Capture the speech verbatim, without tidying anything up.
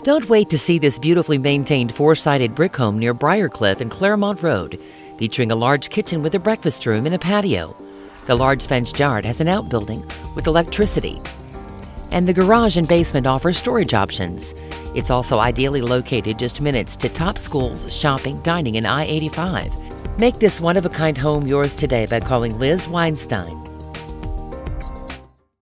Don't wait to see this beautifully maintained four-sided brick home near Briarcliff and Clairmont Road, featuring a large kitchen with a breakfast room and a patio. The large fenced yard has an outbuilding with electricity, and the garage and basement offer storage options. It's also ideally located just minutes to top schools, shopping, dining, and I eighty-five. Make this one-of-a-kind home yours today by calling Liz Weinstein